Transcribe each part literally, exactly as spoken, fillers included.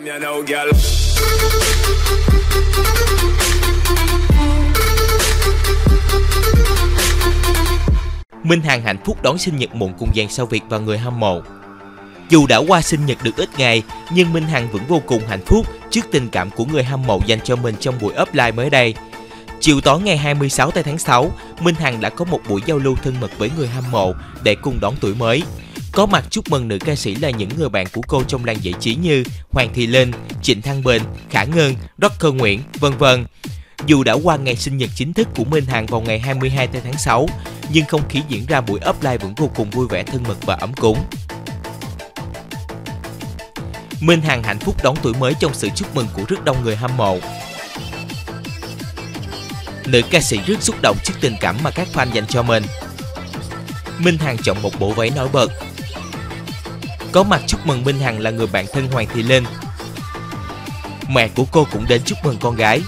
Minh Hằng hạnh phúc đón sinh nhật muộn cùng dàn sao Việt và người hâm mộ. Dù đã qua sinh nhật được ít ngày, nhưng Minh Hằng vẫn vô cùng hạnh phúc trước tình cảm của người hâm mộ dành cho mình trong buổi offline mới đây. Chiều tối ngày hai mươi sáu tháng sáu, Minh Hằng đã có một buổi giao lưu thân mật với người hâm mộ để cùng đón tuổi mới. Có mặt chúc mừng nữ ca sĩ là những người bạn của cô trong làng giải trí như Hoàng Thị Linh, Trịnh Thăng Bình, Khả Ngân, Rocker Nguyễn, vân vân. Dù đã qua ngày sinh nhật chính thức của Minh Hằng vào ngày hai mươi hai tháng sáu, nhưng không khí diễn ra buổi offline vẫn vô cùng vui vẻ, thân mật và ấm cúng. Minh Hằng hạnh phúc đón tuổi mới trong sự chúc mừng của rất đông người hâm mộ. Nữ ca sĩ rất xúc động trước tình cảm mà các fan dành cho mình. Minh Hằng chọn một bộ váy nổi bật. Có mặt chúc mừng Minh Hằng là người bạn thân Hoàng Thị Linh. Mẹ của cô cũng đến chúc mừng con gái.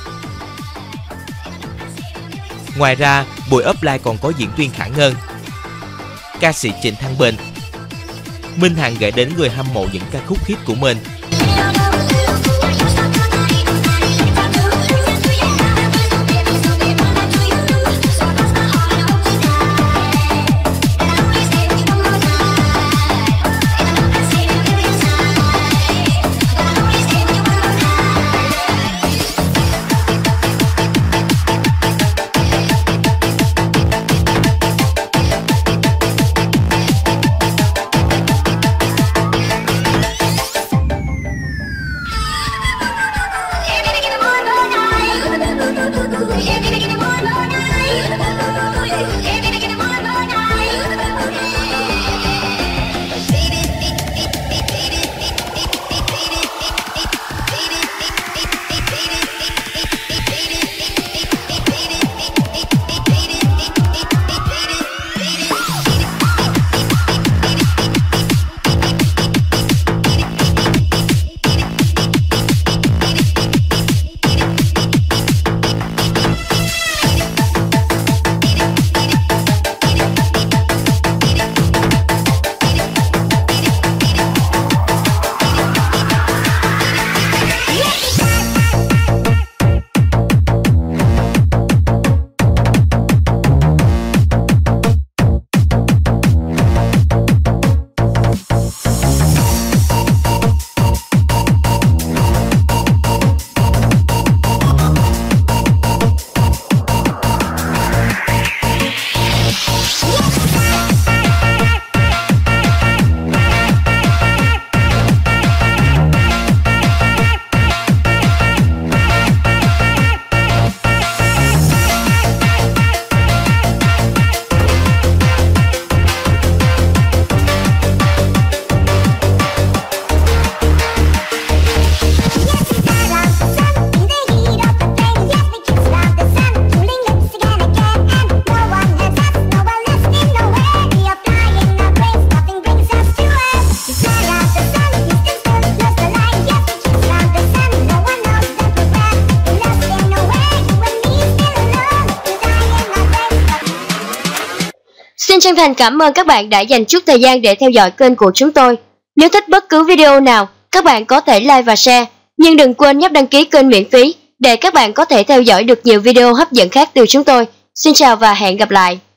Ngoài ra, buổi offline còn có diễn viên Khả Ngân, ca sĩ Trịnh Thăng Bình. Minh Hằng gửi đến người hâm mộ những ca khúc hit của mình. Xin chân thành cảm ơn các bạn đã dành chút thời gian để theo dõi kênh của chúng tôi. Nếu thích bất cứ video nào, các bạn có thể like và share, nhưng đừng quên nhấp đăng ký kênh miễn phí để các bạn có thể theo dõi được nhiều video hấp dẫn khác từ chúng tôi. Xin chào và hẹn gặp lại!